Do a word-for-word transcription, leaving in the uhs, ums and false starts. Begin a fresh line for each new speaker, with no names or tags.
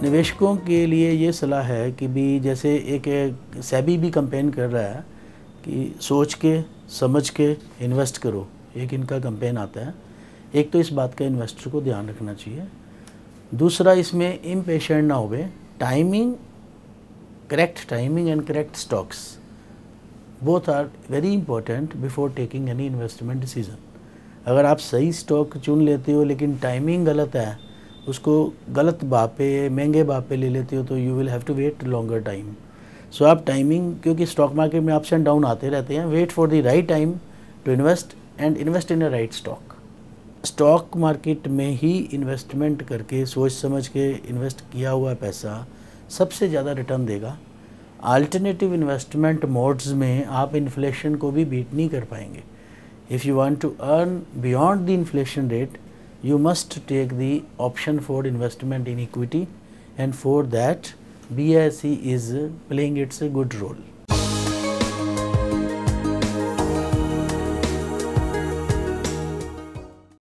निवेशकों के लिए ये सलाह है कि भी जैसे एक सेबी भी कंपेन कर रहा है कि सोच के समझ के इन्वेस्ट करो, एक इनका कंपेन आता है। एक तो इस बात का इन्वेस्टर को ध्यान रखना चाहिए। दूसरा, इसमें इम्पेशेंट ना होवे। Timing, correct timing and correct stocks both are very important before taking any investment decision. अगर आप सही स्टॉक चुन लेते हो लेकिन टाइमिंग गलत है, उसको गलत भाव पे, महंगे भाव पे ले लेते हो, तो you will have to wait longer time. So आप टाइमिंग, क्योंकि स्टॉक मार्केट में अप्स एंड डाउन आते रहते हैं, wait for the right time to invest and invest in a right stock. Stock market में ही इन्वेस्टमेंट करके, सोच समझ के इन्वेस्ट किया हुआ पैसा सबसे ज़्यादा रिटर्न देगा। अल्टरनेटिव इन्वेस्टमेंट मोड्स में आप इन्फ्लेशन को भी बीट नहीं कर पाएंगे। If you want to earn beyond the inflation rate, you must take the option for investment in equity, and for that B S E is playing its a good role.